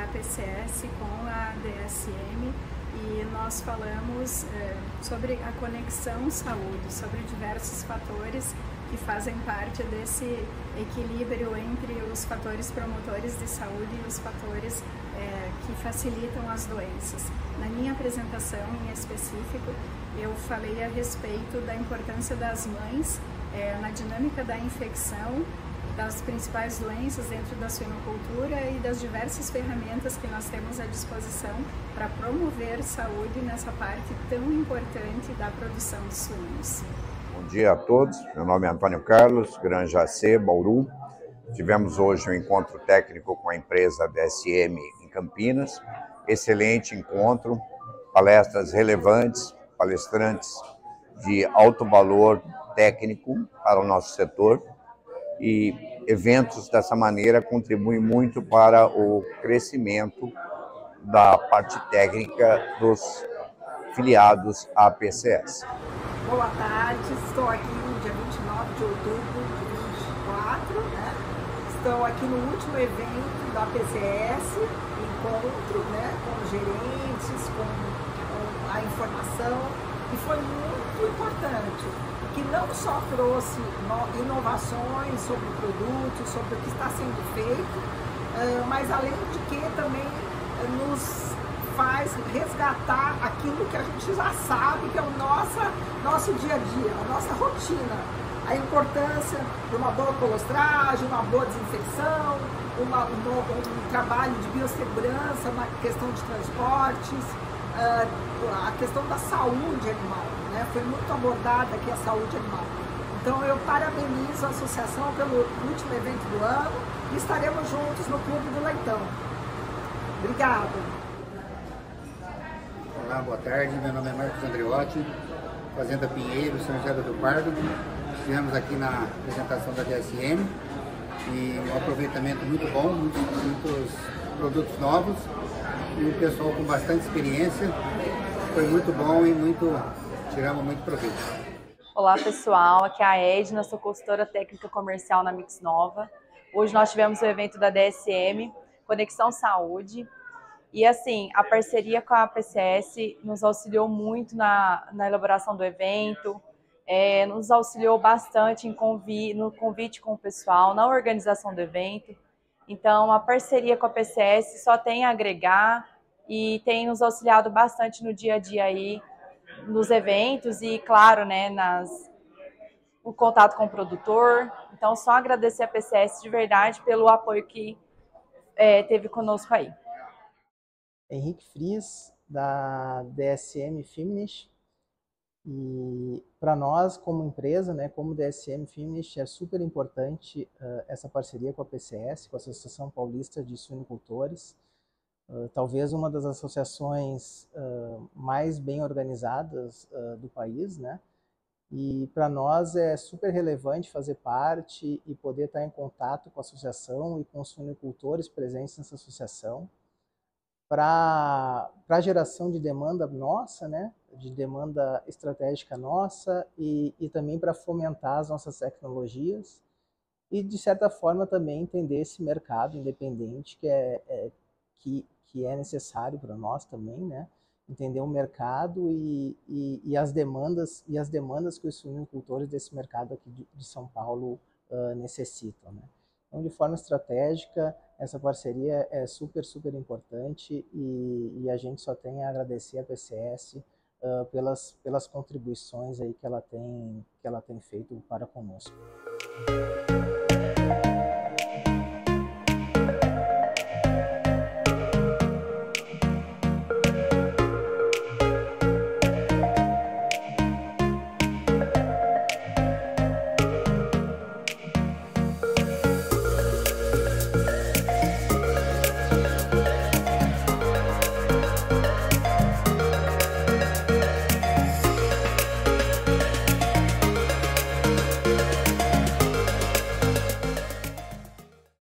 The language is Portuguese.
da APCS com a DSM e nós falamos sobre a conexão saúde, sobre diversos fatores que fazem parte desse equilíbrio entre os fatores promotores de saúde e os fatores que facilitam as doenças. Na minha apresentação em específico, eu falei a respeito da importância das mães na dinâmica da infecção, das principais doenças dentro da suinocultura e das diversas ferramentas que nós temos à disposição para promover saúde nessa parte tão importante da produção de suínos. Bom dia a todos, meu nome é Antônio Carlos, Granja C, Bauru. Tivemos hoje um encontro técnico com a empresa DSM em Campinas. Excelente encontro, palestras relevantes, palestrantes de alto valor técnico para o nosso setor. E eventos dessa maneira contribuem muito para o crescimento da parte técnica dos filiados à APCS. Boa tarde, estou aqui no dia 29 de outubro de 2024, né? Estou aqui no último evento da APCS, encontro, né, com os gerentes, com a informação, e foi muito importante, que não só trouxe inovações sobre o produto, sobre o que está sendo feito, mas além de que também nos faz resgatar aquilo que a gente já sabe, que é o nosso dia a dia, a nossa rotina. A importância de uma boa colostragem, uma boa desinfecção, um trabalho de biossegurança na questão de transportes, a questão da saúde animal, né? Foi muito abordada aqui a saúde animal. Então eu parabenizo a associação pelo último evento do ano e estaremos juntos no Clube do Leitão. Obrigada. Olá, boa tarde, meu nome é Marcos Andreotti, Fazenda Pinheiro, São José do Rio Pardo. Estivemos aqui na apresentação da DSM e um aproveitamento muito bom, muitos produtos novos e o pessoal com bastante experiência. Foi muito bom e tiramos muito proveito. Olá pessoal, aqui é a Edna, sou consultora técnica comercial na Mix Nova. Hoje nós tivemos o evento da DSM, Conexão Saúde. E assim, a parceria com a APCS nos auxiliou muito na elaboração do evento, nos auxiliou bastante no convite com o pessoal, na organização do evento. Então, a parceria com a APCS só tem a agregar e tem nos auxiliado bastante no dia a dia aí, nos eventos e, claro, né, o contato com o produtor. Então, só agradecer a APCS de verdade pelo apoio que teve conosco aí. Henrique Fries, da DSM Finish, e para nós como empresa, né, como DSM Finish, é super importante essa parceria com a APCS, com a Associação Paulista de Suinocultores, talvez uma das associações mais bem organizadas do país, né? E para nós é super relevante fazer parte e poder estar em contato com a associação e com os suinocultores presentes nessa associação, para a geração de demanda nossa, né, de demanda estratégica nossa e também para fomentar as nossas tecnologias e, de certa forma, também entender esse mercado independente que é necessário para nós também, né, entender o mercado e as demandas que os suinocultores desse mercado aqui de São Paulo necessitam, né. Então, de forma estratégica, essa parceria é super, super importante e a gente só tem a agradecer a APCS pelas contribuições aí que ela tem feito para conosco.